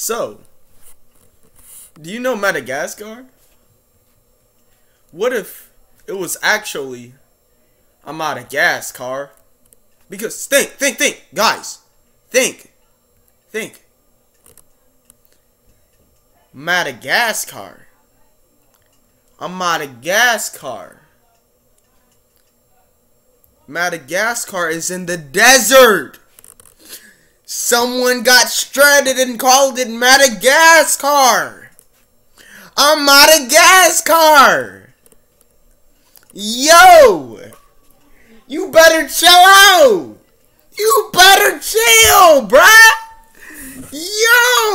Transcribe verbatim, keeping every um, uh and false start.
So, do you know Madagascar? What if it was actually a Madagascar? Because think, think, think, guys, think, think. Madagascar. A Madagascar. Madagascar is in the desert. Someone got stranded and called it Madagascar. A Madagascar. Yo, you better chill out. You better chill, bruh. Yo.